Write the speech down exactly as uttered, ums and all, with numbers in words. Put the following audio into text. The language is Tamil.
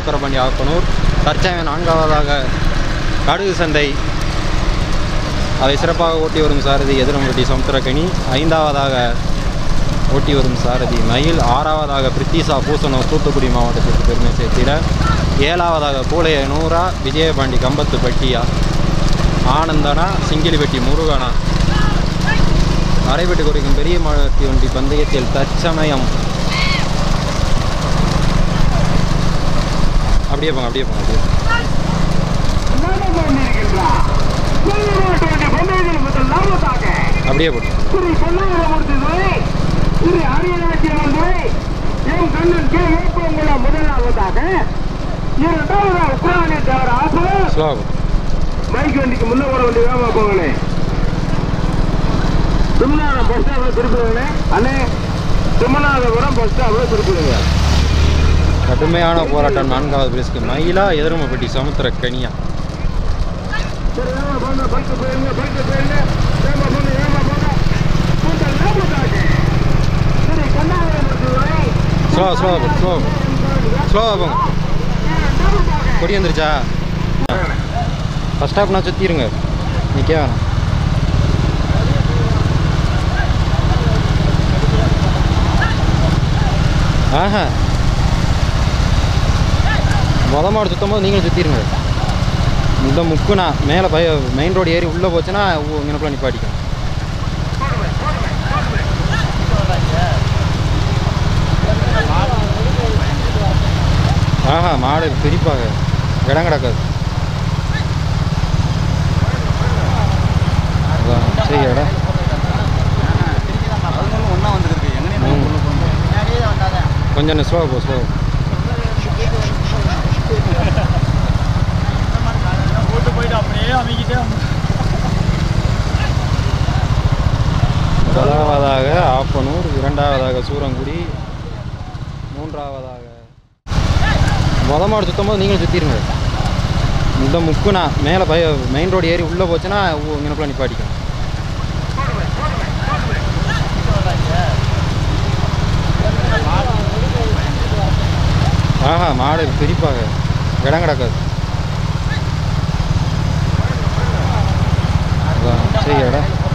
சக்கரபாணி ஆப்பனூர். தற்சமயம் நான்காவதாக கடுகு சந்தை, அதை சிறப்பாக ஓட்டி வரும் சாரதி எதிரம்பட்டி சமுத்திரக்கனி. ஐந்தாவதாக ஓட்டி வரும் சாரதி மயில். ஆறாவதாக பிரித்திசா பூசனூர் தூத்துக்குடி மாவட்டத்திற்கு பெருமை சேர்த்திட. ஏழாவதாக கூலைய நூறா விஜயபாண்டி கம்பத்து பட்டியா. ஆனந்தனா சிங்கிலிப்பட்டி முருகனா. அரைப்பட்டு கொடுக்கும் பெரிய மாவட்டி வண்டி பந்தயத்தில் தற்சமயம் அப்படியே போங்க அப்படியே போங்க அப்படியே அப்படியே போட்டு மைக் வண்டிக்கு முன்ன போற வண்டி வேகமா போங்களே. திருமணம் பஸ் ஸ்டாப்ல திருப்பிடுங்க அண்ணே. திருமணாபுரம் பஸ் ஸ்டாப்ல திருப்பிடுங்க. கடுமையான போராட்டம் நான்காவது பிரிஸ்க்கு. மயிலா எதிரம்பட்டி சமுத்திரக்கனியா. ஸ்லோ ஸ்லோ ஸ்லோ ஸ்லோவா போங்க. கொடி வந்துருச்சா? ஃபஸ்ட் ஸ்டாப்னா சுற்றிடுங்க, நிற்க வேணாம். ஆஹா, மொதல் மாடு சுற்றும் போது நீங்களும் சுற்றிடுங்க. இந்த முக்குனா மேலே பய மெயின் ரோடு ஏறி உள்ளே போச்சுன்னா இங்கனக்குள்ள நிப்பாட்டிக்கும். ஆஹா, மாடு பிரிப்பாக இடம் கிடக்காது. சரி இடம் கொஞ்சம் ஸ்லோவாக போ ஸ்லோ. முதலாவதாக ஆப்பனூர், இரண்டாவதாக சூரங்குடி, மூன்றாவதாக மொதல் மாடு சுற்றும் போது நீங்களும் சுற்றிடுங்க. இந்த முக்குனா மேலே பய மெயின் ரோடு ஏறி உள்ளே போச்சுன்னா இங்கனக்குள்ள நிப்பாட்டிக்கும். ஆஹா, மாடு பிரிப்பாக இடம் கிடக்காது. சரி இடம்